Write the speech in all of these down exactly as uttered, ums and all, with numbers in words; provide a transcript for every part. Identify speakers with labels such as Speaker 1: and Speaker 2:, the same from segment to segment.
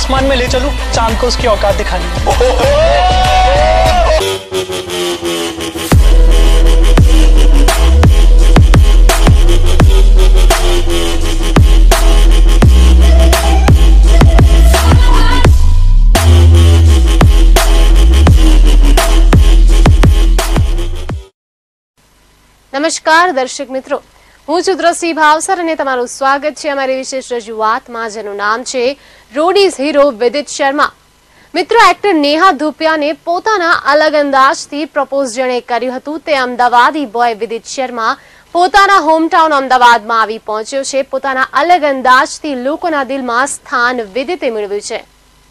Speaker 1: आसमान में ले चलूं, चांद को उसकी औकात दिखानी।
Speaker 2: નમસ્કાર દર્શક મિત્રો, હું છું દ્રષ્ટિ ભાવસર અને તમારું સ્વાગત છે અમારી વિશેષ રજૂઆતમાં, જેનું નામ છે રોડીઝ હીરો વિદિત શર્મા. મિત્રો, એક્ટર નેહા ધુપિયાને પોતાના અલગ અંદાજથી પ્રપોઝ જેણે કર્યું હતું તે અમદાવાદી બોય વિદિત શર્મા પોતાના હોમટાઉન અમદાવાદમાં આવી પહોંચ્યો છે. પોતાના અલગ અંદાજથી લોકોના દિલમાં સ્થાન વિદિતે મેળવ્યું છે.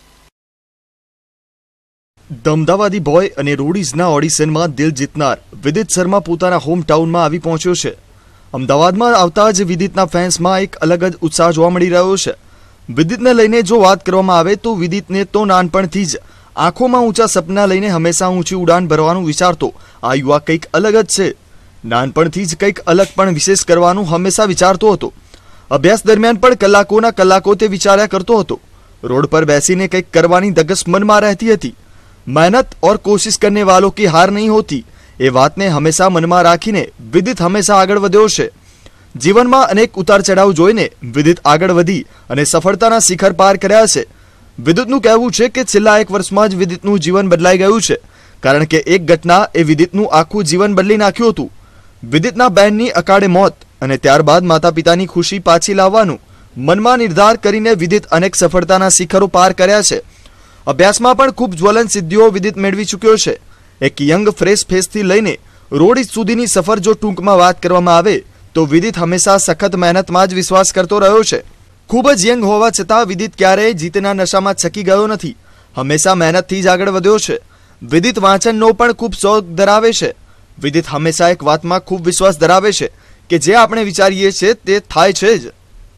Speaker 3: અમદાવાદી બોય અને રોડીઝના ઓડિશનમાં દિલ જીતનાર વિદિત શર્મા પોતાના હોમટાઉનમાં આવી પહોંચ્યો છે. અમદાવાદમાં આવતા જ વિદિતના ફેન્સમાં એક અલગ જ ઉત્સાહ જોવા મળી રહ્યો છે. વિદિતને લઈને જો વાત કરવામાં આવે તો વિદિતને તો નાનપણથી જ આંખોમાં ઊંચા સપના લઈને હંમેશા ઊંચી ઉડાન ભરવાનું વિચારતો આ યુવા કંઈક અલગ જ છે. નાનપણથી જ કંઈક અલગ પણ વિશેષ કરવાનું હંમેશા વિચારતો હતો. અભ્યાસ દરમિયાન પણ કલાકોના કલાકો તે વિચાર્યા કરતો હતો. રોડ પર બેસીને કંઈક કરવાની ધગશ મનમાં રહેતી હતી. मेहनत और कोशिश करने वालों की हार नहीं होती, એ વાતને હંમેશા મનમાં રાખીને વિદિત હંમેશા આગળ વધ્યો છે. જીવનમાં અનેક ઉતાર ચઢાવ જોઈને વિદિત આગળ વધી અને સફળતાના શિખર પાર કર્યા છે. વિદિતનું કહેવું છે કે છેલ્લા એક વર્ષમાં જ વિદિતનું જીવન બદલાઈ ગયું છે, કારણ કે એક ઘટના એ વિદિતનું આખું જીવન બદલી નાખ્યું હતું. વિદિતના બહેનની અકાળે મોત અને ત્યારબાદ માતા પિતાની ખુશી પાછી લાવવાનું મનમાં નિર્ધાર કરીને વિદિત અનેક સફળતાના શિખરો પાર કર્યા છે. અભ્યાસમાં પણ ખૂબ જ્વલંત સિદ્ધિઓ વિદિત મેળવી ચૂક્યો છે. એક યંગ ફ્રેશ ફેસથી લઈને રોડીઝ સુધીની સફર જો ટૂંકમાં વાત કરવામાં આવે તો વિદિત હંમેશા સખત મહેનતમાં જ વિશ્વાસ કરતો રહ્યો છે. ખૂબ જ યંગ હોવા છતાં વિદિત ક્યારેય જીતના નશામાં છકી ગયો નથી. હંમેશા મહેનતથી જ આગળ વધ્યો છે. વિદિત વાંચનનો પણ ખૂબ શોખ ધરાવે છે. વિદિત હંમેશા એક વાતમાં ખૂબ વિશ્વાસ ધરાવે છે કે જે આપણે વિચારીએ છીએ તે થાય છે જ.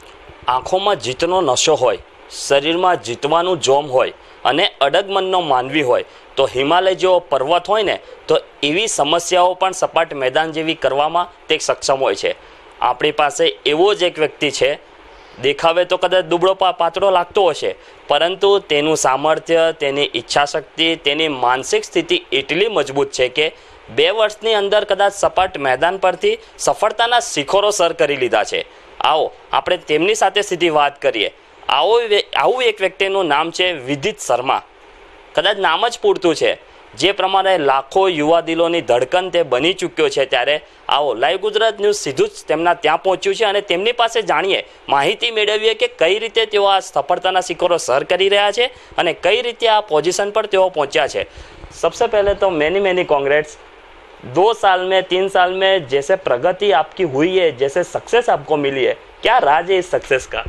Speaker 4: આંખોમાં જીતનો નશો હોય, શરીરમાં જીતવાનું જોમ હોય અને અડગ મનનો માનવી હોય તો હિમાલય જેવો પર્વત હોય ને તો એવી સમસ્યાઓ પણ સપાટ મેદાન જેવી કરવામાં તે સક્ષમ હોય છે. આપણી પાસે એવો જ એક વ્યક્તિ છે, દેખાવે તો કદાચ દુબળો પાતળો લાગતો હશે, પરંતુ તેનું સામર્થ્ય, તેની ઈચ્છાશક્તિ, તેની માનસિક સ્થિતિ એટલી મજબૂત છે કે બે વર્ષની અંદર કદાચ સપાટ મેદાન પરથી સફળતાના શિખરો સર કરી લીધા છે. આવો આપણે તેમની સાથે સીધી વાત કરીએ. આવો આવું એક વ્યક્તિનું નામ છે વિદિત શર્મા. કદાચ નામ જ પૂરતું છે. જે પ્રમાણે લાખો યુવા દિલોની ધડકન તે બની ચૂક્યો છે, ત્યારે આવો લાઈવ ગુજરાત ન્યૂઝ સીધું જ તેમના ત્યાં પહોંચ્યું છે અને તેમની પાસે જાણીએ, માહિતી મેળવીએ કે કઈ રીતે તેઓ આ સફળતાના શિખરો સર કરી રહ્યા છે અને કઈ રીતે આ પોઝિશન પર તેઓ પહોંચ્યા છે. सबसे पहले तो मैनी मैनी कॉन्ग्रेट्स. दो साल में तीन साल में जैसे प्रगति आपकी हुई है, जैसे सक्सेस आपको मिली है, क्या राज है इस सक्सेस का?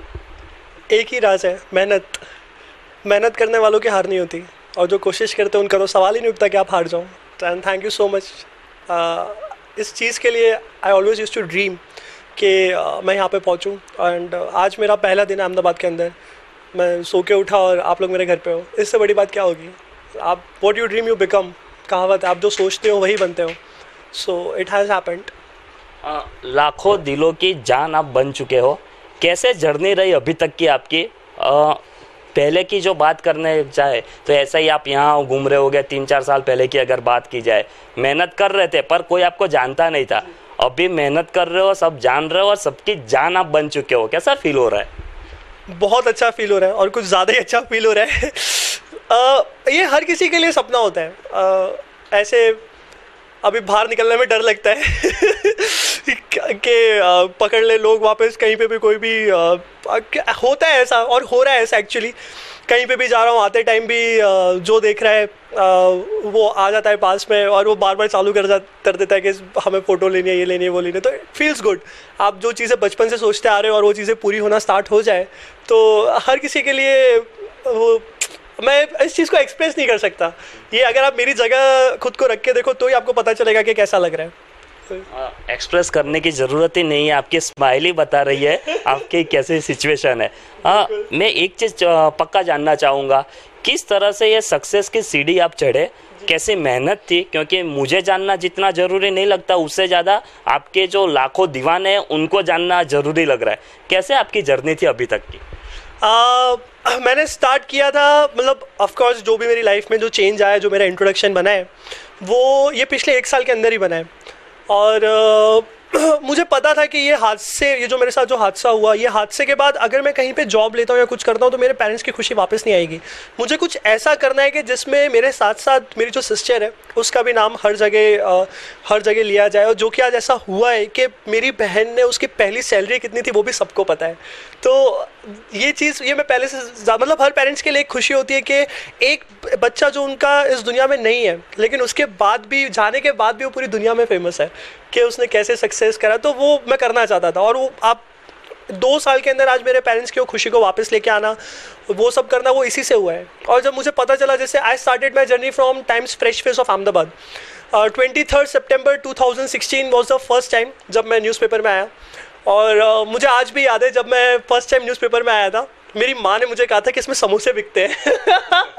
Speaker 5: एक ही राज है, मेहनत. मेहनत करने वालों की हार नहीं होती और जो कोशिश करते हैं उनका तो सवाल ही नहीं उठता कि आप हार जाओ. And thank you so much. इस चीज़ के लिए I always use to dream कि uh, मैं यहाँ पे पहुँचूँ. एंड uh, आज मेरा पहला दिन है अहमदाबाद के अंदर. मैं सो के उठा और आप लोग मेरे घर पे हो. इससे बड़ी बात क्या होगी? आप what you dream you become. कहावत है, आप जो सोचते हो वही बनते हो. So it has happened.
Speaker 4: लाखों दिलों की जान आप बन चुके हो. कैसे जर्नी रही अभी तक की आपकी? आ, पहले की जो बात करने जाए तो ऐसा ही आप यहाँ घूम रहे हो गए. तीन चार साल पहले की अगर बात की जाए, मेहनत कर रहे थे पर कोई आपको जानता नहीं था. अभी मेहनत कर रहे हो, सब जान रहे हो और सबकी जान आप बन चुके हो. कैसा फील हो रहा है?
Speaker 5: बहुत अच्छा फील हो रहा है और कुछ ज़्यादा ही अच्छा फील हो रहा है. आ, ये हर किसी के लिए सपना होता है. आ, ऐसे अभी बाहर निकलने में डर लगता है कि पकड़ ले लोग वापस. कहीं पे भी कोई भी आ, होता है ऐसा और हो रहा है ऐसा एक्चुअली. कहीं पे भी जा रहा हूँ, आते टाइम भी आ, जो देख रहा है आ, वो आ जाता है पास में और वो बार बार चालू कर जा कर देता है कि हमें फ़ोटो लेनी है, ये लेनी है, वो लेनी है. तो इट फील्स गुड. आप जो चीज़ें बचपन से सोचते आ रहे हो और वो चीज़ें पूरी होना स्टार्ट हो जाए तो हर किसी के लिए वो, मैं इस चीज़ को एक्सप्रेस नहीं कर सकता. ये अगर आप मेरी जगह खुद को रख के देखो तो ही आपको पता चलेगा कि कैसा लग रहा है.
Speaker 4: एक्सप्रेस करने की ज़रूरत ही नहीं है, आपकी स्माइल ही बता रही है आपकी कैसी सिचुएशन है. हाँ, मैं एक चीज़ पक्का जानना चाहूँगा, किस तरह से ये सक्सेस की सीढ़ी आप चढ़े, कैसी मेहनत थी? क्योंकि मुझे जानना जितना ज़रूरी नहीं लगता, उससे ज़्यादा आपके जो लाखों दीवाने हैं उनको जानना ज़रूरी लग रहा है. कैसे आपकी जर्नी थी अभी तक की?
Speaker 5: आ, मैंने स्टार्ट किया था, मतलब ऑफ कोर्स जो भी मेरी लाइफ में जो चेंज आया, जो मेरा इंट्रोडक्शन बना है, वो ये पिछले एक साल के अंदर ही बना है। और uh, मुझे पता था कि ये हादसे, ये जो मेरे साथ जो हादसा हुआ, ये हादसे के बाद अगर मैं कहीं पे जॉब लेता हूँ या कुछ करता हूँ तो मेरे पेरेंट्स की खुशी वापस नहीं आएगी। मुझे कुछ ऐसा करना है कि जिसमें मेरे साथ साथ मेरी जो सिस्टर है उसका भी नाम हर जगह हर जगह लिया जाए। और जो कि आज ऐसा हुआ है कि मेरी बहन ने, उसकी पहली सैलरी कितनी थी वो भी सबको पता है। तो ये चीज़, ये मैं पहले से मतलब हर पेरेंट्स के लिए एक खुशी होती है कि एक बच्चा जो उनका इस दुनिया में नहीं है, लेकिन उसके बाद भी, जाने के बाद भी वो पूरी दुनिया में फेमस है कि उसने कैसे सक्सेस करा। तो वो मैं करना चाहता था। और वो आप दो साल के अंदर आज मेरे पेरेंट्स की वो खुशी को वापस लेके आना, वो सब करना, वो इसी से हुआ है। और जब मुझे पता चला, जैसे I started my journey from Times Fresh Face of Ahmedabad. Twenty third September two thousand sixteen was the first time जब मैं न्यूज़पेपर में आया। और uh, मुझे आज भी याद है जब मैं फर्स्ट टाइम न्यूज़पेपर में आया था, मेरी माँ ने मुझे कहा था कि इसमें समोसे बिकते हैं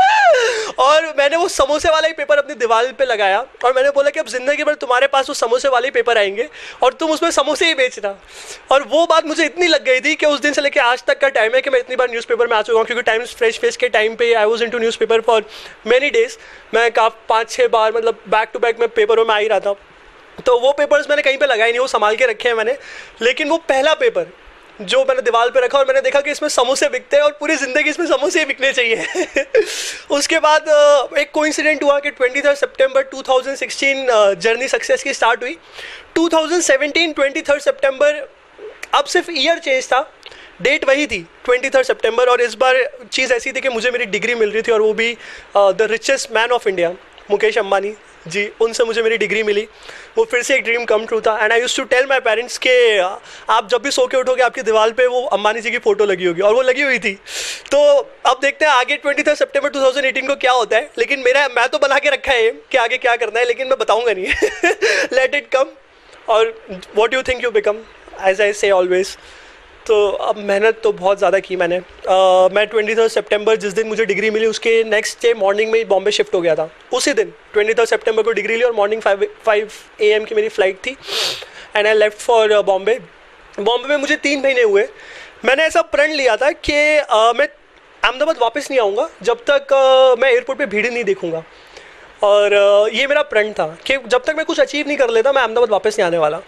Speaker 5: और मैंने वो समोसे वाला ही पेपर अपनी दीवार पे लगाया और मैंने बोला कि अब ज़िंदगी भर तुम्हारे पास वो समोसे वाले ही पेपर आएंगे और तुम उसमें समोसे ही बेचना। और वो बात मुझे इतनी लग गई थी कि उस दिन से लेकर आज तक का टाइम है कि मैं इतनी बार न्यूज़पेपर में आ चुका हूँ, क्योंकि टाइम्स फ्रेश फेस के टाइम पे I was in to newspaper for many days. मैं काफ़ी पाँच छः बार, मतलब बैक टू बैक मैं पेपरों में आ ही रहा था। तो वो पेपर्स मैंने कहीं पे लगाए नहीं, वो संभाल के रखे हैं मैंने। लेकिन वो पहला पेपर जो मैंने दीवार पे रखा और मैंने देखा कि इसमें समोसे बिकते हैं और पूरी ज़िंदगी इसमें समोसे ही बिकने चाहिए उसके बाद एक कोइंसिडेंट हुआ कि twenty third September two thousand sixteen journey success की स्टार्ट हुई। Two thousand seventeen twenty third September, अब सिर्फ ईयर चेंज था, डेट वही थी ट्वेंटी थर्ड सेप्टेम्बर। और इस बार चीज़ ऐसी थी कि मुझे मेरी डिग्री मिल रही थी और वो भी the richest man of India Mukesh Ambani ji, उनसे मुझे मेरी डिग्री मिली। वो फिर से एक ड्रीम कम ट्रू था। And I used to tell my parents के आप जब भी सो के उठोगे आपकी दीवार पे वो अंबानी जी की फ़ोटो लगी होगी, और वो लगी हुई थी। तो अब देखते हैं आगे twenty third September two thousand eighteen को क्या होता है। लेकिन मेरा मैं तो बना के रखा है कि आगे क्या करना है, लेकिन मैं बताऊँगा नहीं लेट इट कम। और what you think you become, as I say always. तो अब मेहनत तो बहुत ज़्यादा की मैंने। uh, मैं ट्वेंटी थर्ड सेप्टेम्बर जिस दिन मुझे डिग्री मिली उसके नेक्स्ट डे मॉर्निंग में ही बॉम्बे शिफ्ट हो गया था। उसी दिन ट्वेंटी थर्ड सेप्टेम्बर को डिग्री ली और morning five five A M की मेरी फ़्लाइट थी and I left for Bombay. Bombay में मुझे तीन महीने हुए। मैंने ऐसा प्रण लिया था कि uh, मैं अहमदाबाद वापस नहीं आऊँगा जब तक uh, मैं एयरपोर्ट पर भीड़ नहीं देखूँगा। और uh, ये मेरा प्रण था कि जब तक मैं कुछ अचीव नहीं कर लेता मैं अहमदाबाद वापस नहीं आने वाला।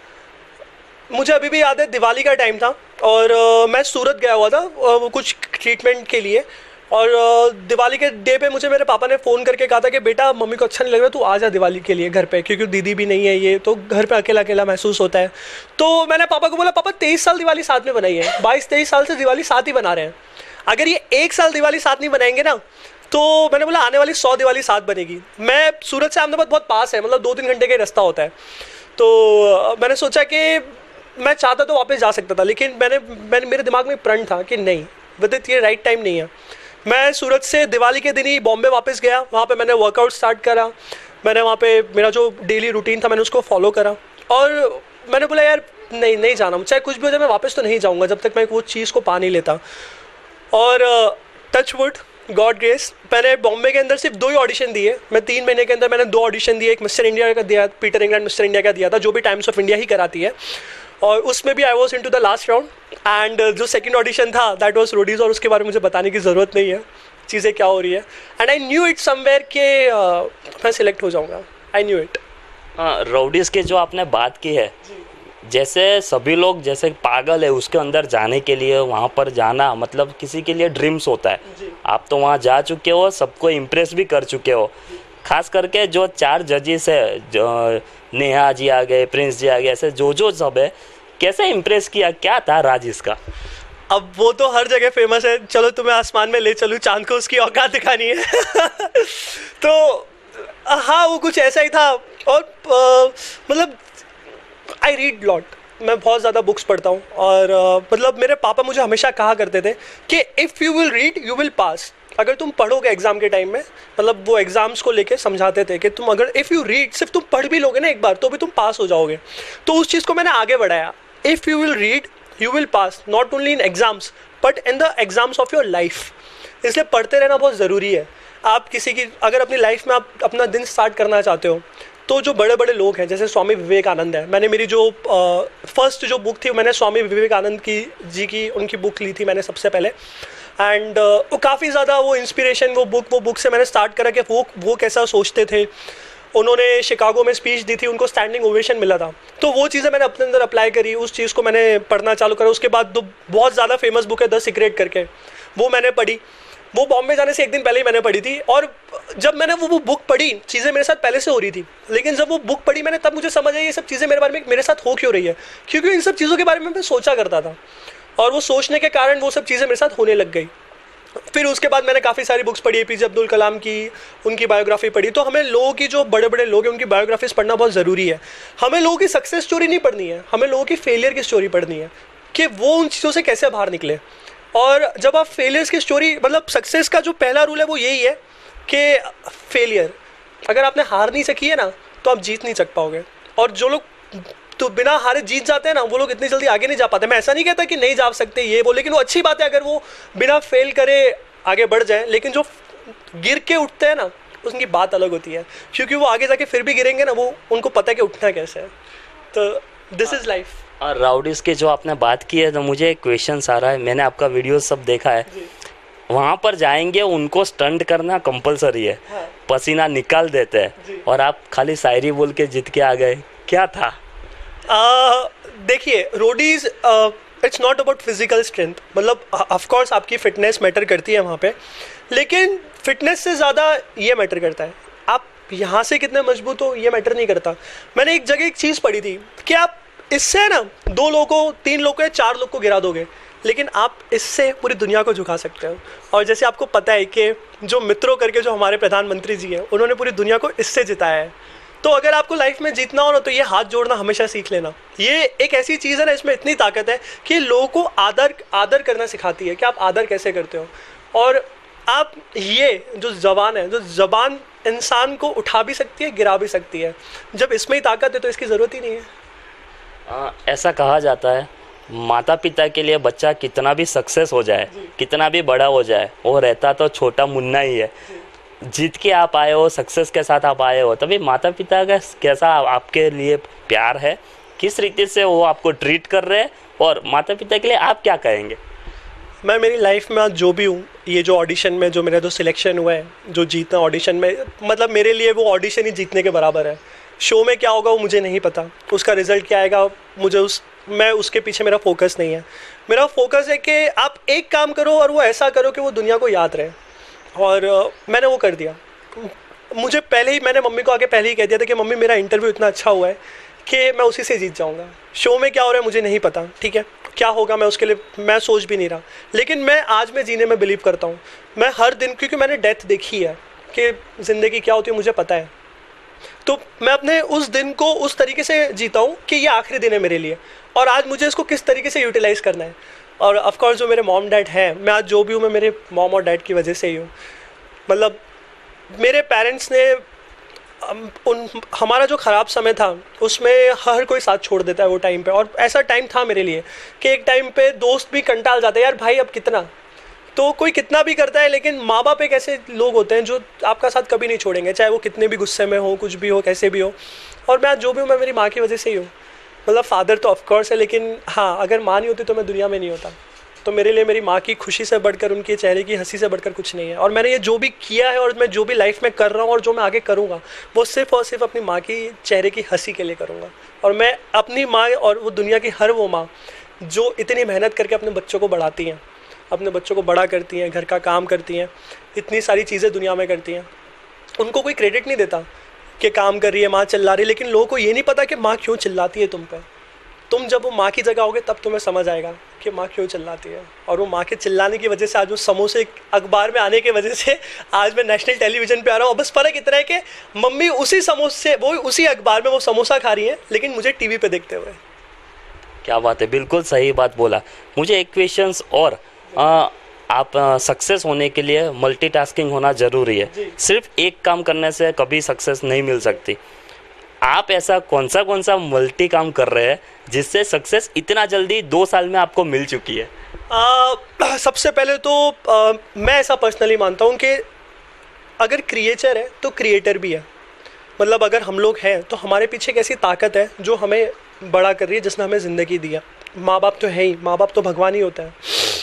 Speaker 5: मुझे अभी भी याद है दिवाली का टाइम था और uh, मैं सूरत गया हुआ था uh, कुछ ट्रीटमेंट के लिए। और uh, दिवाली के डे पे मुझे मेरे पापा ने फ़ोन करके कहा था कि बेटा मम्मी को अच्छा नहीं लग रहा, तू आ जा दिवाली के लिए घर पे, क्योंकि दीदी भी नहीं है, ये तो घर पे अकेला अकेला महसूस होता है। तो मैंने पापा को बोला, पापा तेईस साल दिवाली साथ में बनाई है, बाईस तेईस साल से दिवाली साथ ही बना रहे हैं, अगर ये एक साल दिवाली साथ नहीं बनाएंगे ना तो मैंने बोला आने वाली सौ दिवाली साथ बनेगी। मैं सूरत से अहमदाबाद बहुत पास है, मतलब दो तीन घंटे का रास्ता होता है। तो मैंने सोचा कि मैं चाहता तो वापस जा सकता था, लेकिन मैंने मैंने मेरे दिमाग में प्रण था कि नहीं विदित, ये राइट टाइम नहीं है। मैं सूरत से दिवाली के दिन ही बॉम्बे वापस गया। वहाँ पे मैंने वर्कआउट स्टार्ट करा। मैंने वहाँ पे मेरा जो डेली रूटीन था मैंने उसको फॉलो करा और मैंने बोला यार नहीं नहीं जाना, चाहे कुछ भी हो जाए मैं वापस तो नहीं जाऊँगा जब तक मैं वो चीज़ को पा नहीं लेता। और टच वुड, गॉड ग्रेस, मैंने बॉम्बे के अंदर सिर्फ दो ही ऑडिशन दिए। मैं तीन महीने के अंदर मैंने दो ऑडिशन दिए। एक मिस्टर इंडिया का दिया, पीटर इंग्लैंड मिस्टर इंडिया का दिया था, जो भी टाइम्स ऑफ इंडिया ही कराती है, और उसमें भी आई वॉज इन टू द लास्ट राउंड। एंड जो सेकंड ऑडिशन था दैट वाज रोडीज़, और उसके बारे में मुझे बताने की ज़रूरत नहीं है चीज़ें क्या हो रही है। And I knew it somewhere के मैं सिलेक्ट हो जाऊँगा, आई न्यू इट।
Speaker 4: हाँ, रोडीज़ की जो आपने बात की है, जैसे सभी लोग जैसे पागल है उसके अंदर जाने के लिए, वहाँ पर जाना मतलब किसी के लिए ड्रीम्स होता है। आप तो वहाँ जा चुके हो, सबको इम्प्रेस भी कर चुके हो। खास करके जो चार जजेस है, जो नेहा जी आ गए, प्रिंस जी आ गए, ऐसे जो जो सब है, कैसे इम्प्रेस किया, क्या था राज इसका?
Speaker 5: अब वो तो हर जगह फेमस है, चलो तुम्हें आसमान में ले चलूँ, चांद को उसकी औकात दिखानी है तो हाँ वो कुछ ऐसा ही था। और आ, मतलब आई रीड लॉट, मैं बहुत ज़्यादा बुक्स पढ़ता हूँ। और uh, मतलब मेरे पापा मुझे हमेशा कहा करते थे कि if you will read you will pass. अगर तुम पढ़ोगे एग्ज़ाम के टाइम में, मतलब वो एग्ज़ाम्स को लेके समझाते थे कि तुम अगर इफ़ यू रीड, सिर्फ तुम पढ़ भी लोगे ना एक बार तो भी तुम पास हो जाओगे। तो उस चीज़ को मैंने आगे बढ़ाया, if you will read you will pass, not only in exams but in the exams of your life. इसलिए पढ़ते रहना बहुत ज़रूरी है। आप किसी की अगर अपनी लाइफ में आप अपना दिन स्टार्ट करना चाहते हो तो जो बड़े बड़े लोग हैं जैसे स्वामी विवेकानंद है, मैंने मेरी जो फर्स्ट जो बुक थी मैंने स्वामी विवेकानंद की जी की उनकी बुक ली थी मैंने सबसे पहले। एंड uh, वो काफ़ी ज़्यादा वो इंस्पिरेशन, वो बुक वो बुक से मैंने स्टार्ट करा कि वो वो कैसा सोचते थे। उन्होंने शिकागो में स्पीच दी थी, उनको स्टैंडिंग ओवेशन मिला था, तो वो चीज़ें मैंने अपने अंदर अप्लाई करी, उस चीज़ को मैंने पढ़ना चालू करा। उसके बाद दो बहुत ज़्यादा फेमस बुक है द सीक्रेट करके, वो मैंने पढ़ी। वो बॉम्बे जाने से एक दिन पहले ही मैंने पढ़ी थी, और जब मैंने वो वो बुक पढ़ी, चीज़ें मेरे साथ पहले से हो रही थी, लेकिन जब वो बुक पढ़ी मैंने, तब मुझे समझ आई ये सब चीज़ें मेरे बारे में मेरे साथ हो क्यों रही है, क्योंकि इन सब चीज़ों के बारे में मैं सोचा करता था, और वो सोचने के कारण वो सब चीज़ें मेरे साथ होने लग गई। फिर उसके बाद मैंने काफ़ी सारी बुक्स पढ़ी, एपीजे अब्दुल कलाम की, उनकी बायोग्राफी पढ़ी। तो हमें लोगों की, जो बड़े बड़े लोग हैं, उनकी बायोग्राफीज पढ़ना बहुत ज़रूरी है। हमें लोगों की सक्सेस स्टोरी नहीं पढ़नी है, हमें लोगों की फेलियर की स्टोरी पढ़नी है कि वो उन चीज़ों से कैसे बाहर निकले। और जब आप फेलियर्स की स्टोरी, मतलब सक्सेस का जो पहला रूल है वो यही है कि फेलियर, अगर आपने हार नहीं सकी है ना, तो आप जीत नहीं सक पाओगे। और जो लोग तो बिना हारे जीत जाते हैं ना, वो लोग इतनी जल्दी आगे नहीं जा पाते। मैं ऐसा नहीं कहता कि नहीं जा सकते ये वो, लेकिन वो अच्छी बात है अगर वो बिना फेल करे आगे बढ़ जाए, लेकिन जो गिर के उठते हैं ना, उनकी बात अलग होती है, क्योंकि वो आगे जाके फिर भी गिरेंगे ना, वो उनको पता है कि उठना कैसे है। तो दिस इज़ लाइफ।
Speaker 4: और राउडीज की जो आपने बात की है, तो मुझे एक क्वेश्चन आ रहा है, मैंने आपका वीडियो सब देखा है, वहाँ पर जाएंगे उनको स्टंट करना कंपलसरी है,
Speaker 5: हाँ।
Speaker 4: पसीना निकाल देते हैं, और आप खाली शायरी बोल के जीत के आ गए, क्या था?
Speaker 5: uh, देखिए, Roadies it's not about physical strength, मतलब ऑफ कोर्स आपकी फिटनेस मैटर करती है वहाँ पे, लेकिन फिटनेस से ज़्यादा ये मैटर करता है आप यहाँ से कितने मजबूत हो, ये मैटर नहीं करता। मैंने एक जगह एक चीज़ पढ़ी थी कि आप इससे ना दो लोगों, तीन लोगों या चार लोग को गिरा दोगे, लेकिन आप इससे पूरी दुनिया को झुका सकते हो। और जैसे आपको पता है कि जो मित्रों करके जो हमारे प्रधानमंत्री जी हैं, उन्होंने पूरी दुनिया को इससे जिताया है। तो अगर आपको लाइफ में जीतना हो ना, तो ये हाथ जोड़ना हमेशा सीख लेना। ये एक ऐसी चीज़ है ना, इसमें इतनी ताकत है कि लोगों को आदर आदर करना सिखाती है कि आप आदर कैसे करते हो। और आप ये जो ज़बान है, जो ज़बान इंसान को उठा भी सकती है, गिरा भी सकती है। जब इसमें ही ताकत है तो इसकी ज़रूरत ही नहीं है।
Speaker 4: आ, ऐसा कहा जाता है, माता पिता के लिए बच्चा कितना भी सक्सेस हो जाए, कितना भी बड़ा हो जाए, वो रहता तो छोटा मुन्ना ही है। जीत के आप आए हो, सक्सेस के साथ आप आए हो, तभी माता पिता का कैसा आपके लिए प्यार है, किस रीति से वो आपको ट्रीट कर रहे हैं, और माता पिता के लिए आप क्या कहेंगे?
Speaker 5: मैं मेरी लाइफ में आज जो भी हूँ, ये जो ऑडिशन में जो मेरा जो सिलेक्शन हुआ है, जो जीतना ऑडिशन में, मतलब मेरे लिए वो ऑडिशन ही जीतने के बराबर है। शो में क्या होगा वो मुझे नहीं पता, उसका रिज़ल्ट क्या आएगा मुझे उस मैं उसके पीछे मेरा फोकस नहीं है। मेरा फोकस है कि आप एक काम करो और वो ऐसा करो कि वो दुनिया को याद रहे, और uh, मैंने वो कर दिया। मुझे पहले ही, मैंने मम्मी को आके पहले ही कह दिया था कि मम्मी मेरा इंटरव्यू इतना अच्छा हुआ है कि मैं उसी से जीत जाऊंगा। शो में क्या हो रहा है मुझे नहीं पता, ठीक है, क्या होगा मैं उसके लिए मैं सोच भी नहीं रहा, लेकिन मैं आज में जीने में बिलीव करता हूँ। मैं हर दिन, क्योंकि मैंने डेथ देखी है कि ज़िंदगी क्या होती है मुझे पता है, तो मैं अपने उस दिन को उस तरीके से जीता हूँ कि ये आखिरी दिन है मेरे लिए, और आज मुझे इसको किस तरीके से यूटिलाइज़ करना है। और ऑफ कोर्स जो मेरे मॉम डैड हैं, मैं आज जो भी हूँ मैं मेरे मॉम और डैड की वजह से ही हूँ। मतलब मेरे पेरेंट्स ने उन हमारा जो ख़राब समय था उसमें हर कोई साथ छोड़ देता है वो टाइम पे, और ऐसा टाइम था मेरे लिए कि एक टाइम पे दोस्त भी कंटाल जाते हैं, यार भाई अब कितना, तो कोई कितना भी करता है, लेकिन माँ बाप एक ऐसे लोग होते हैं जो आपका साथ कभी नहीं छोड़ेंगे, चाहे वो कितने भी गुस्से में हो, कुछ भी हो, कैसे भी हो। और मैं आज जो भी हूँ मैं मेरी माँ की वजह से ही हूँ। मतलब फादर तो ऑफकोर्स है, लेकिन हाँ, अगर माँ नहीं होती तो मैं दुनिया में नहीं होता। तो मेरे लिए मेरी माँ की खुशी से बढ़कर, उनके चेहरे की हंसी से बढ़कर कुछ नहीं है। और मैंने ये जो भी किया है और मैं जो भी लाइफ में कर रहा हूँ और जो मैं आगे करूँगा, वो सिर्फ और सिर्फ अपनी माँ की चेहरे की हंसी के लिए करूँगा। और मैं अपनी माँ और वो दुनिया की हर वो माँ जो इतनी मेहनत करके अपने बच्चों को बढ़ाती हैं, अपने बच्चों को बड़ा करती हैं, घर का काम करती हैं, इतनी सारी चीज़ें दुनिया में करती हैं, उनको कोई क्रेडिट नहीं देता कि काम कर रही है माँ, चिल्ला रही है। लेकिन लोगों को ये नहीं पता कि माँ क्यों चिल्लाती है तुम पे। तुम जब वो माँ की जगह होगे तब तुम्हें समझ आएगा कि माँ क्यों चिल्लाती है। और वो माँ के चिल्लाने की वजह से आज वो समोसे अखबार में आने की वजह से आज मैं नेशनल टेलीविज़न पे आ रहा हूँ। बस फ़र्क इतना है कि मम्मी उसी समोसे, वो उसी अखबार में वो समोसा खा रही हैं, लेकिन मुझे टीवी पे देखते हुए।
Speaker 4: क्या बात है, बिल्कुल सही बात बोला। मुझे एक क्वेश्चन और, आ, आप सक्सेस होने के लिए मल्टीटास्किंग होना ज़रूरी है, सिर्फ एक काम करने से कभी सक्सेस नहीं मिल सकती। आप ऐसा कौन सा कौन सा मल्टी काम कर रहे हैं जिससे सक्सेस इतना जल्दी दो साल में आपको मिल चुकी है?
Speaker 5: आ, सबसे पहले तो आ, मैं ऐसा पर्सनली मानता हूँ कि अगर क्रिएचर है तो क्रिएटर भी है। मतलब अगर हम लोग हैं तो हमारे पीछे एक ऐसी ताकत है जो हमें बड़ा कर रही है, जिसने हमें ज़िंदगी दी है। माँ बाप तो है ही, माँ बाप तो भगवान ही होता है।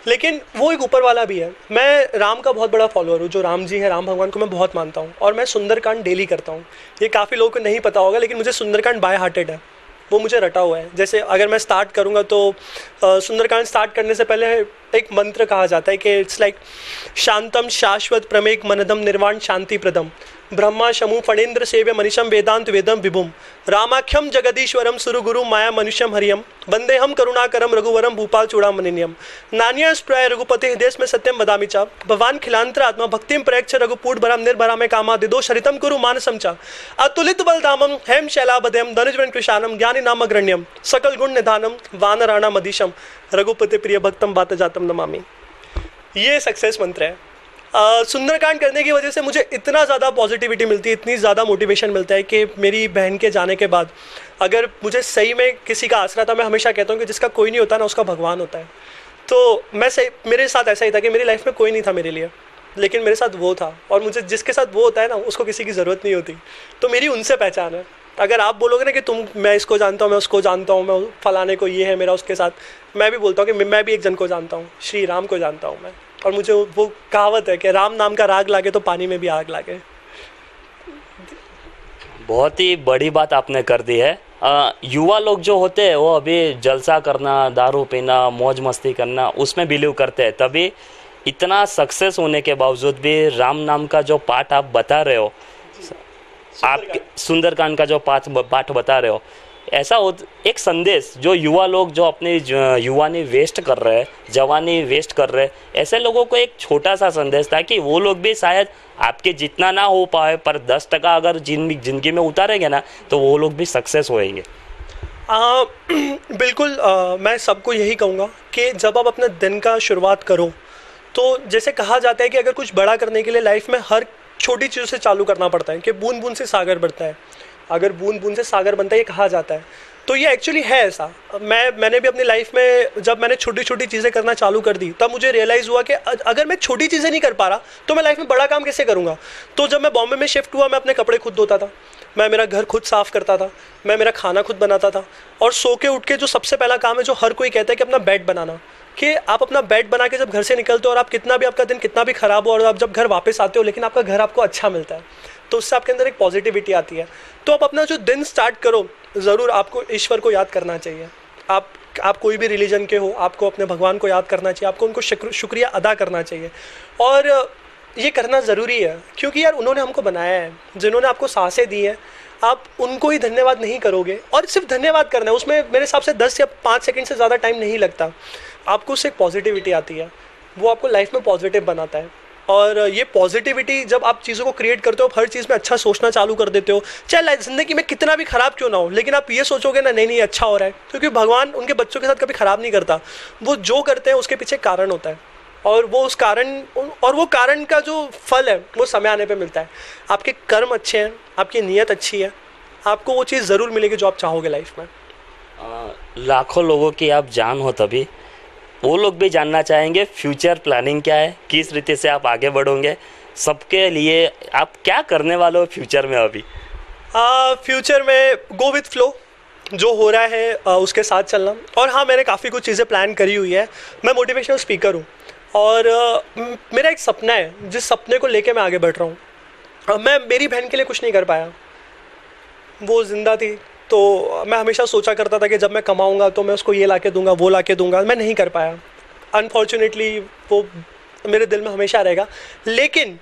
Speaker 5: लेकिन वो एक ऊपर वाला भी है। मैं राम का बहुत बड़ा फॉलोअर हूँ, जो राम जी है, राम भगवान को मैं बहुत मानता हूँ, और मैं सुंदरकांड डेली करता हूँ। ये काफ़ी लोगों को नहीं पता होगा, लेकिन मुझे सुंदरकांड बाय हार्टेड है, वो मुझे रटा हुआ है। जैसे अगर मैं स्टार्ट करूँगा तो सुंदरकांड स्टार्ट करने से पहले एक मंत्र कहा जाता है कि इट्स लाइक शांतम शाश्वत प्रमेक मनदम निर्वाण शांति प्रदम ब्रह्मा शमु फणेन्द्र सेव्य मनीषम वेदांत वेदम विभुम रामाख्यम जगदीश्वरम सुरु गुरु माया मनुष्यम हरियम वंदे हम करुणाकरम रघुवरम भूपाल चूड़ामणिनियम नान्या स्प्रय रघुपति हृदय में सत्यम बदामी चा भगवान खिलांतर आत्मा भक्तिम प्रयक्ष रघुपूट भरम निर्भरा में कामा दिदो शरितम कुरु मानसम चा अतुलित बलधामम हेम शैलाबदयम धनुजवन कृशानम ज्ञानी नाम अग्रण्यम सकल गुण निधानम वानराणा मदीशम रघुपति प्रिय भक्तम बात जातम नमामि। ये सक्सेस मंत्र है। Uh, सुंदरकांड करने की वजह से मुझे इतना ज़्यादा पॉजिटिविटी मिलती है, इतनी ज़्यादा मोटिवेशन मिलता है कि मेरी बहन के जाने के बाद अगर मुझे सही में किसी का आसरा था, मैं हमेशा कहता हूँ कि जिसका कोई नहीं होता ना, उसका भगवान होता है। तो मैं सही, मेरे साथ ऐसा ही था कि मेरी लाइफ में कोई नहीं था मेरे लिए, लेकिन मेरे साथ वो था, और मुझे जिसके साथ वो होता है ना, उसको किसी की ज़रूरत नहीं होती। तो मेरी उनसे पहचान है। अगर आप बोलोगे ना कि तुम, मैं इसको जानता हूँ, मैं उसको जानता हूँ, मैं फलाने को, ये है मेरा उसके साथ, मैं भी बोलता हूँ कि मैं भी एक जन को जानता हूँ, श्री राम को जानता हूँ मैं। और मुझे वो कहावत है कि राम नाम का राग लागे तो पानी में भी आग लागे।
Speaker 4: बहुत ही बड़ी बात आपने कर दी है। आ, युवा लोग जो होते हैं वो अभी जलसा करना, दारू पीना, मौज मस्ती करना, उसमें बिलीव करते हैं, तभी इतना सक्सेस होने के बावजूद भी राम नाम का जो पाठ आप बता रहे हो, आप सुंदरकांड का जो पाठ पाठ बता रहे हो, ऐसा हो एक संदेश जो युवा लोग जो अपनी युवानी वेस्ट कर रहे हैं, जवानी वेस्ट कर रहे हैं, ऐसे लोगों को एक छोटा सा संदेश था कि वो लोग भी शायद आपके जितना ना हो पाए, पर दस टका अगर जिन जिंदगी में उतारेंगे ना, तो वो लोग भी सक्सेस होएंगे।
Speaker 5: आ, बिल्कुल। आ, मैं सबको यही कहूँगा कि जब आप अपने दिन का शुरुआत करो, तो जैसे कहा जाता है कि अगर कुछ बड़ा करने के लिए लाइफ में हर छोटी चीज़ों से चालू करना पड़ता है, कि बूंद बूंद से सागर बढ़ता है, अगर बूंद बूंद से सागर बनता है, ये कहा जाता है। तो ये एक्चुअली है ऐसा। मैं मैंने भी अपनी लाइफ में जब मैंने छोटी छोटी चीज़ें करना चालू कर दी, तब मुझे रियलाइज़ हुआ कि अगर मैं छोटी चीज़ें नहीं कर पा रहा, तो मैं लाइफ में बड़ा काम कैसे करूँगा। तो जब मैं बॉम्बे में शिफ्ट हुआ, मैं अपने कपड़े खुद धोता था, मैं मेरा घर खुद साफ़ करता था, मैं मेरा खाना खुद बनाता था, और सो के उठ के जो सबसे पहला काम है, जो हर कोई कहता है, कि अपना बेड बनाना। कि आप अपना बेड बना के जब घर से निकलते हो, और आप कितना भी, आपका दिन कितना भी ख़राब हो, और आप जब घर वापस आते हो, लेकिन आपका घर आपको अच्छा मिलता है, तो उससे आपके अंदर एक पॉजिटिविटी आती है। तो आप अपना जो दिन स्टार्ट करो, ज़रूर आपको ईश्वर को याद करना चाहिए। आप आप कोई भी रिलीजन के हो, आपको अपने भगवान को याद करना चाहिए, आपको उनको शुक्रिया अदा करना चाहिए, और ये करना ज़रूरी है, क्योंकि यार उन्होंने हमको बनाया है, जिन्होंने आपको सांसें दी हैं, आप उनको ही धन्यवाद नहीं करोगे। और सिर्फ धन्यवाद करना है, उसमें मेरे हिसाब से दस या पाँच सेकंड से ज़्यादा टाइम नहीं लगता। आपको उससे एक पॉजिटिविटी आती है, वो आपको लाइफ में पॉजिटिव बनाता है। और ये पॉजिटिविटी जब आप चीज़ों को क्रिएट करते हो, हर चीज़ में अच्छा सोचना चालू कर देते हो, चाहे ज़िंदगी में कितना भी ख़राब क्यों ना हो, लेकिन आप ये सोचोगे ना, नहीं नहीं अच्छा हो रहा है, क्योंकि भगवान उनके बच्चों के साथ कभी ख़राब नहीं करता। वो जो करते हैं उसके पीछे कारण होता है, और वो उस कारण और वो कारण का जो फल है, वो समय आने पे मिलता है। आपके कर्म अच्छे हैं, आपकी नीयत अच्छी है, आपको वो चीज़ ज़रूर मिलेगी जो आप चाहोगे लाइफ में।
Speaker 4: आ, लाखों लोगों की आप जान हो, तभी वो लोग भी जानना चाहेंगे फ्यूचर प्लानिंग क्या है, किस रीति से आप आगे बढ़ोगे, सबके लिए आप क्या करने वाले हो फ्यूचर में अभी?
Speaker 5: आ, फ्यूचर में गो विथ फ्लो, जो हो रहा है आ, उसके साथ चलना। और हाँ, मैंने काफ़ी कुछ चीज़ें प्लान करी हुई है। मैं मोटिवेशनल स्पीकर हूँ, और आ, मेरा एक सपना है, जिस सपने को लेके मैं आगे बढ़ रहा हूँ। मैं मेरी बहन के लिए कुछ नहीं कर पाया, वो ज़िंदा थी, तो मैं हमेशा सोचा करता था कि जब मैं कमाऊंगा तो मैं उसको ये ला के दूँगा, वो ला के दूँगा। मैं नहीं कर पाया, अनफॉर्चुनेटली वो मेरे दिल में हमेशा रहेगा। लेकिन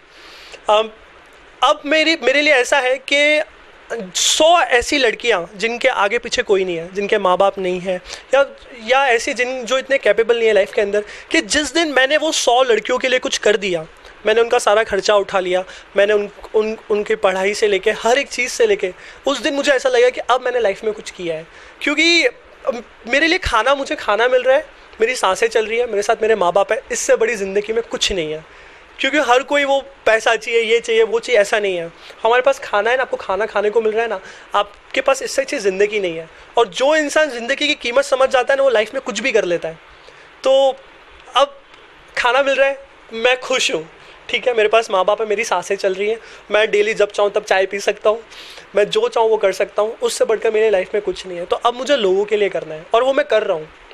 Speaker 5: अब मेरी मेरे लिए ऐसा है कि सौ ऐसी लड़कियां जिनके आगे पीछे कोई नहीं है, जिनके माँ बाप नहीं है, या या ऐसी जिन जो इतने कैपेबल नहीं है लाइफ के अंदर, कि जिस दिन मैंने वो सौ लड़कियों के लिए कुछ कर दिया, मैंने उनका सारा खर्चा उठा लिया, मैंने उन उन उनकी पढ़ाई से लेके हर एक चीज़ से लेके, उस दिन मुझे ऐसा लगा कि अब मैंने लाइफ में कुछ किया है। क्योंकि मेरे लिए खाना मुझे खाना मिल रहा है, मेरी सांसें चल रही है, मेरे साथ मेरे माँ बाप है, इससे बड़ी ज़िंदगी में कुछ नहीं है। क्योंकि हर कोई वो पैसा चाहिए, ये चाहिए, वो चाहिए, ऐसा नहीं है। हमारे पास खाना है ना, आपको खाना खाने को मिल रहा है ना, आपके पास इससे अच्छी ज़िंदगी नहीं है। और जो इंसान ज़िंदगी की कीमत समझ जाता है ना, वो लाइफ में कुछ भी कर लेता है। तो अब खाना मिल रहा है, मैं खुश हूँ, ठीक है, मेरे पास माँ बाप है, मेरी सांसें चल रही हैं, मैं डेली जब चाहूँ तब चाय पी सकता हूँ, मैं जो चाहूँ वो कर सकता हूँ, उससे बढ़कर मेरी लाइफ में कुछ नहीं है। तो अब मुझे लोगों के लिए करना है, और वो मैं कर रहा हूँ। और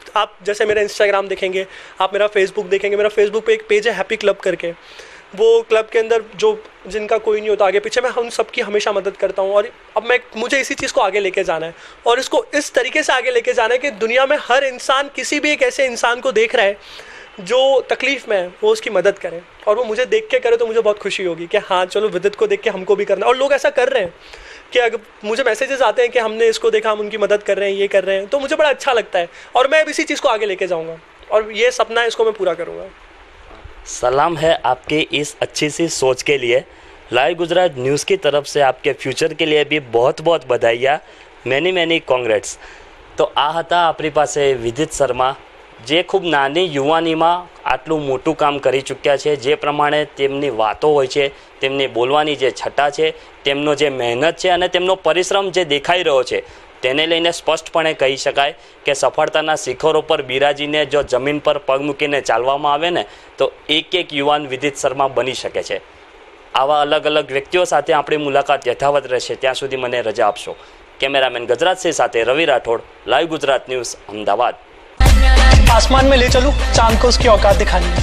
Speaker 5: आप जैसे मेरा इंस्टाग्राम देखेंगे, आप मेरा फेसबुक देखेंगे, मेरा फेसबुक पे एक पेज है हैप्पी क्लब करके, वो क्लब के अंदर जो जिनका कोई नहीं होता आगे पीछे, मैं उन सबकी हमेशा मदद करता हूँ। और अब मैं मुझे इसी चीज़ को आगे लेके जाना है और इसको इस तरीके से आगे लेके जाना है कि दुनिया में हर इंसान किसी भी एक ऐसे इंसान को देख रहा है जो तकलीफ़ में है, वो उसकी मदद करे और वो मुझे देख के करे तो मुझे बहुत खुशी होगी कि हाँ चलो विदित को देख के हमको भी करना। और लोग ऐसा कर रहे हैं कि अगर मुझे मैसेजेस आते हैं कि हमने इसको देखा, हम उनकी मदद कर रहे हैं, ये कर रहे हैं, तो मुझे बड़ा अच्छा लगता है और मैं अब इसी चीज़ को आगे लेके जाऊँगा और ये सपना है, इसको मैं पूरा करूँगा।
Speaker 4: सलाम है आपके इस अच्छी सी सोच के लिए। लाइव गुजरात न्यूज़ की तरफ से आपके फ्यूचर के लिए भी बहुत बहुत बधाइयाँ, મેની મેની કોંગ્રેટ્સ। તો આ હતા આપણી પાસે વિદિત શર્મા, જે ખૂબ નાની યુવાનીમાં આટલું મોટું કામ કરી ચૂક્યા છે। જે પ્રમાણે તેમની વાતો હોય છે, તેમની બોલવાની જે છટા છે, તેમનો જે મહેનત છે અને તેમનો પરિશ્રમ જે દેખાઈ રહ્યો છે, તેને લઈને સ્પષ્ટપણે કહી શકાય કે સફળતાના શિખરો પર બિરાજીને જો જમીન પર પગ મૂકીને ચાલવામાં આવે ને તો એક એક યુવાન વિદિત શર્મા બની શકે છે। આવા અલગ અલગ વ્યક્તિઓ સાથે આપણી મુલાકાત યથાવત રહેશે। ત્યાં સુધી મને રજા આપશો। કેમેરામેન ગજરાત સિંહ સાથે રવિ રાઠોડ, લાઈવ ગુજરાત ન્યૂઝ, અમદાવાદ।
Speaker 1: आसमान में ले चलूं, चांद को उसकी औकात दिखानी है।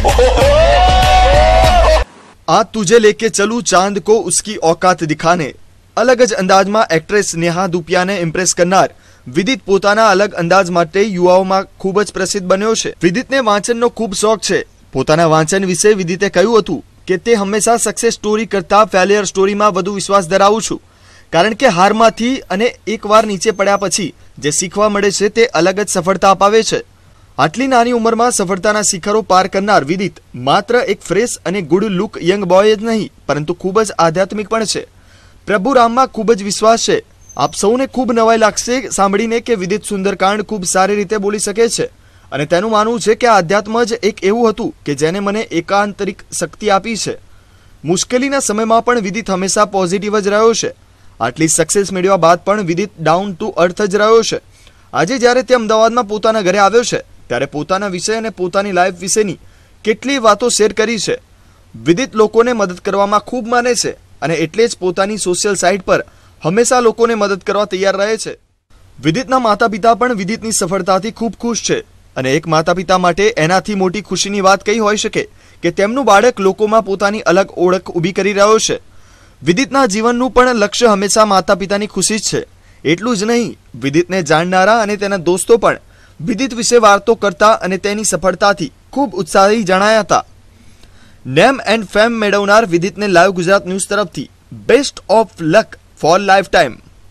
Speaker 3: आज तुझे लेके चलूं चांद को उसकी औकात दिखाने। अलग ज अंदाज में एक्ट्रेस नेहा धूपिया ने इम्प्रेस करनार विदित पोताना अलग अंदाज माटे युवाओं खूब ज प्रसिद्ध बन्यो छे। विदित ने वांचन नो खूब शौक छे। पोताना वांचन विषे विदिते कह्युं हतुं के ते हमेशा सक्सेस स्टोरी करता फेलियर स्टोरी में वधु विश्वास धरावुं छुं, कारण के हारमांथी अने एकवार नीचे पड्या पछी जे शीखवा मळे छे ते अलग ज सफलता अपावे छे। आटली नानी उंमरमां सफलताना शिखरो पार करनार विदित मात्र एक फ्रेश अने गुड लुक यंग बॉय ज नहीं, परंतु खूब ज आध्यात्मिक पण छे। प्रभु राममां खूब ज विश्वास छे। आप सौने खूब नवाई लागशे सांभळीने के विदित सुंदरकांड खूब सारी रीते बोली शके छे અને તેનું માનવું છે કે આધ્યાત્મ જ એક એવું હતું કે જેને મને એકાંતરિક શક્તિ આપી છે। મુશ્કેલીના સમયમાં પણ વિદિત હંમેશા પોઝિટિવ જ રહ્યો છે। આટલી સક્સેસ મેળવ્યા બાદ પણ વિદિત ડાઉન ટુ અર્થ જ રહ્યો છે। આજે જ્યારે તે અમદાવાદમાં પોતાના ઘરે આવ્યો છે ત્યારે પોતાના વિષય અને પોતાની લાઈફ વિશેની કેટલી વાતો શેર કરી છે। વિદિત લોકોને મદદ કરવામાં ખૂબ માને છે અને એટલે જ પોતાની સોશિયલ સાઇટ પર હંમેશા લોકોને મદદ કરવા તૈયાર રહે છે। વિદિતના માતા પિતા પણ વિદિતની સફળતાથી ખૂબ ખુશ છે અને એક માતા પિતા માટે એનાથી મોટી ખુશીની વાત કઈ હોઈ શકે કે તેમનું બાળક લોકોમાં પોતાની અલગ ઓળખ ઊભી કરી રહ્યો છે। વિદિતના જીવનનું પણ લક્ષ્ય હંમેશા માતા પિતાની ખુશી જ છે। એટલું જ નહીં, વિદિતને જાણનારા અને તેના દોસ્તો પણ વિદિત વિશે વાતો કરતા અને તેની સફળતાથી ખૂબ ઉત્સાહી જણાયા હતા। નેમ એન્ડ ફેમ મેળવનાર વિદિતને લાઈવ ગુજરાત ન્યૂઝ तरफ best of luck for life time.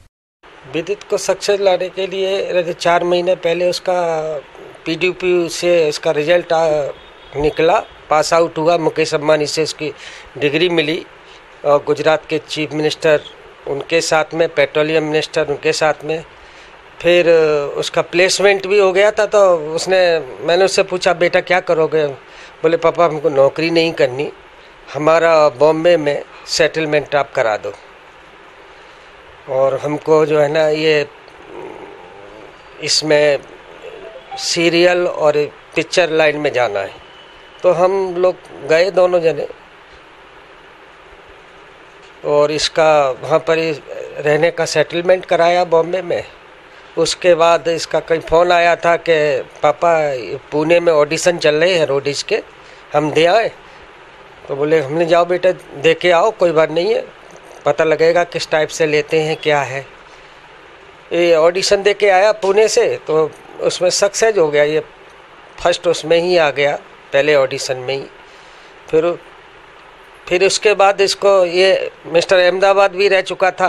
Speaker 6: Vidit को सक्सेस लाने के लिए चार महीने पहले उसका पीडीपी से इसका रिजल्ट निकला, पास आउट हुआ, मुकेश अंबानी से उसकी डिग्री मिली और गुजरात के चीफ मिनिस्टर उनके साथ में, पेट्रोलियम मिनिस्टर उनके साथ में, फिर उसका प्लेसमेंट भी हो गया था। तो उसने मैंने उससे पूछा बेटा क्या करोगे? बोले पापा हमको नौकरी नहीं करनी, हमारा बॉम्बे में सेटलमेंट आप करा दो और हमको जो है ना ये इसमें सीरियल और पिक्चर लाइन में जाना है। तो हम लोग गए दोनों जने और इसका वहाँ पर ही रहने का सेटलमेंट कराया बॉम्बे में। उसके बाद इसका कहीं फ़ोन आया था कि पापा पुणे में ऑडिशन चल रहे हैं रोडीज के, हम दे आए। तो बोले हमने जाओ बेटा दे के आओ, कोई बात नहीं है, पता लगेगा किस टाइप से लेते हैं क्या है। ये ऑडिशन दे के आया पुणे से तो उसमें सक्सेस हो गया, ये फर्स्ट उसमें ही आ गया, पहले ऑडिशन में ही। फिर फिर उसके बाद इसको ये मिस्टर अहमदाबाद भी रह चुका था,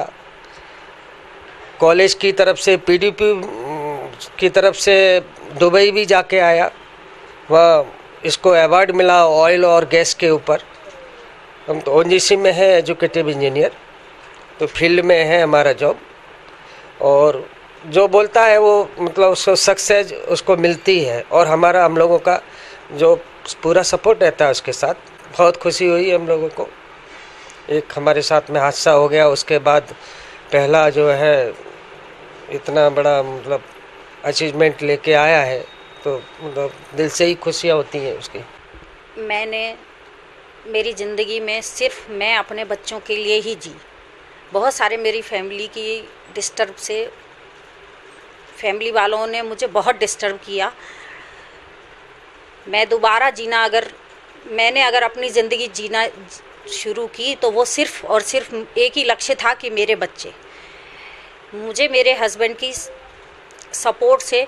Speaker 6: कॉलेज की तरफ से पीडीपी की तरफ से दुबई भी जाके आया, वहाँ इसको अवार्ड मिला ऑयल और गैस के ऊपर। हम तो ओएनजीसी में है एजुकेटिव इंजीनियर, तो फील्ड में है हमारा जॉब और जो बोलता है वो मतलब उसको सक्सेस उसको मिलती है और हमारा हम लोगों का जो पूरा सपोर्ट रहता है उसके साथ। बहुत खुशी हुई हम लोगों को। एक हमारे साथ में हादसा हो गया, उसके बाद पहला जो है इतना बड़ा मतलब अचीवमेंट लेके आया है, तो मतलब दिल से ही खुशियाँ होती हैं उसकी।
Speaker 7: मैंने मेरी ज़िंदगी में सिर्फ मैं अपने बच्चों के लिए ही जी। बहुत सारे मेरी फैमिली की डिस्टर्ब से फैमिली वालों ने मुझे बहुत डिस्टर्ब किया, मैं दोबारा जीना, अगर मैंने अगर अपनी ज़िंदगी जीना शुरू की तो वो सिर्फ़ और सिर्फ एक ही लक्ष्य था कि मेरे बच्चे। मुझे मेरे हस्बैंड की सपोर्ट से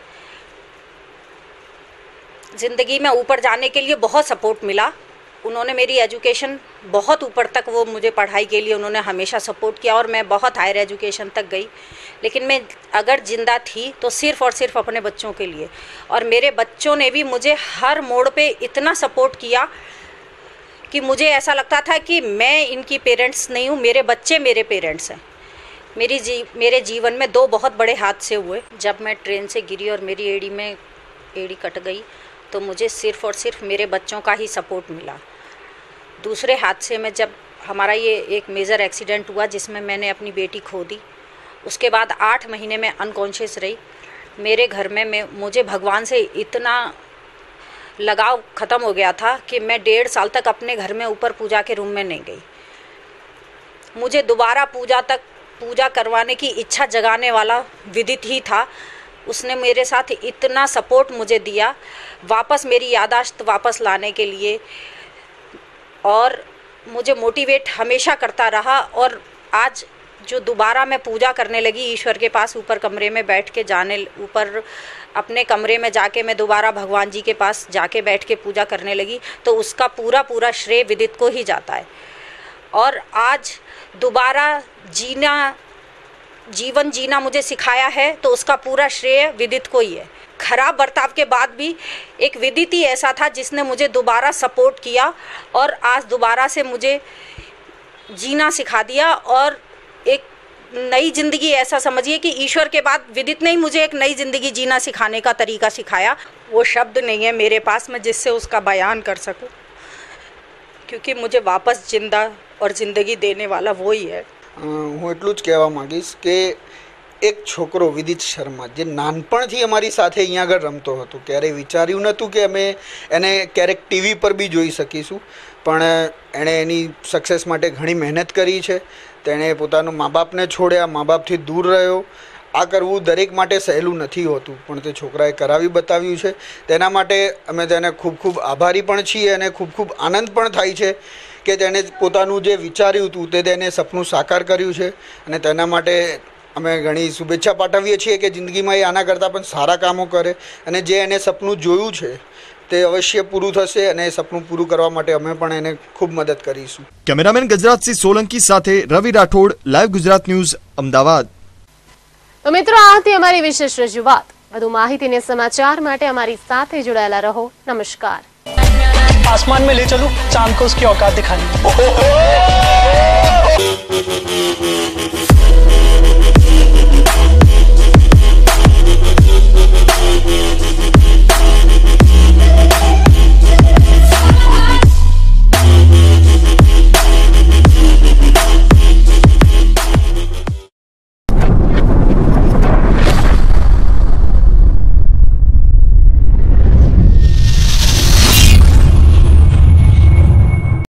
Speaker 7: ज़िंदगी में ऊपर जाने के लिए बहुत सपोर्ट मिला। उन्होंने मेरी एजुकेशन बहुत ऊपर तक, वो मुझे पढ़ाई के लिए उन्होंने हमेशा सपोर्ट किया और मैं बहुत हायर एजुकेशन तक गई। लेकिन मैं अगर ज़िंदा थी तो सिर्फ़ और सिर्फ अपने बच्चों के लिए, और मेरे बच्चों ने भी मुझे हर मोड़ पे इतना सपोर्ट किया कि मुझे ऐसा लगता था कि मैं इनकी पेरेंट्स नहीं हूँ, मेरे बच्चे मेरे पेरेंट्स हैं। मेरी जी मेरे जीवन में दो बहुत बड़े हादसे हुए। जब मैं ट्रेन से गिरी और मेरी एड़ी में एड़ी कट गई तो मुझे सिर्फ़ और सिर्फ मेरे बच्चों का ही सपोर्ट मिला। दूसरे हादसे में जब हमारा ये एक मेजर एक्सीडेंट हुआ जिसमें मैंने अपनी बेटी खो दी, उसके बाद आठ महीने में अनकॉन्शियस रही। मेरे घर में मैं मुझे भगवान से इतना लगाव ख़त्म हो गया था कि मैं डेढ़ साल तक अपने घर में ऊपर पूजा के रूम में नहीं गई। मुझे दोबारा पूजा तक पूजा करवाने की इच्छा जगाने वाला विदित ही था। उसने मेरे साथ इतना सपोर्ट मुझे दिया वापस मेरी यादाश्त वापस लाने के लिए, और मुझे मोटिवेट हमेशा करता रहा। और आज जो दोबारा मैं पूजा करने लगी ईश्वर के पास, ऊपर कमरे में बैठ के जाने ऊपर अपने कमरे में जाके मैं दोबारा भगवान जी के पास जाके बैठ के पूजा करने लगी, तो उसका पूरा पूरा श्रेय विदित को ही जाता है। और आज दोबारा जीना जीवन जीना मुझे सिखाया है तो उसका पूरा श्रेय विदित को ही है। खराब बर्ताव के बाद भी एक विदित ही ऐसा था जिसने मुझे दोबारा सपोर्ट किया और आज दोबारा से मुझे जीना सिखा दिया। और एक नई ज़िंदगी, ऐसा समझिए कि ईश्वर के बाद विदित ने ही मुझे एक नई ज़िंदगी जीना सिखाने का तरीका सिखाया। वो शब्द नहीं है मेरे पास मैं जिससे उसका बयान कर सकूं, क्योंकि मुझे वापस जिंदा और ज़िंदगी देने वाला वो ही है।
Speaker 8: હું એટલું જ કહેવા માંગીશ કે એક છોકરો વિદિત શર્મા જે નાનપણથી અમારી સાથે અહીંયા આગળ રમતો હતો, ક્યારેય વિચાર્યું નહોતું કે અમે એને ક્યારેક ટીવી પર બી જોઈ શકીશું, પણ એણે એની સક્સેસ માટે ઘણી મહેનત કરી છે। તેણે પોતાનું મા બાપને છોડ્યા, મા બાપથી દૂર રહ્યો। આ કરવું દરેક માટે સહેલું નથી હોતું, પણ તે છોકરાએ કરાવી બતાવ્યું છે। તેના માટે અમે તેને ખૂબ ખૂબ આભારી પણ છીએ અને ખૂબ ખૂબ આનંદ પણ થાય છે કે તેણે પોતાનું જે વિચાર્યું હતું તે તેને સપનું સાકાર કર્યું છે અને તેના માટે અમે ઘણી શુભેચ્છા પાઠવીએ છીએ કે જિંદગીમાં એ આના કરતાં પણ સારા કામો કરે અને જે એને સપનું જોયું છે તે અવશ્ય પૂરું થશે અને એ સપનું પૂરું કરવા માટે અમે પણ એને ખૂબ મદદ કરીશું।
Speaker 3: કેમેરામેન ગુજરાત સિંહ સોલંકી સાથે રવિ રાઠોડ, લાઈવ ગુજરાત ન્યૂઝ, અમદાવાદ।
Speaker 2: તો મિત્રો આ હતી અમારી વિશેષ રજૂઆત। વધુ માહિતી અને સમાચાર માટે અમારી સાથે જોડાયેલા રહો। નમસ્કાર।
Speaker 1: आसमान में ले चलूं, चांद को उसकी औकात दिखानी।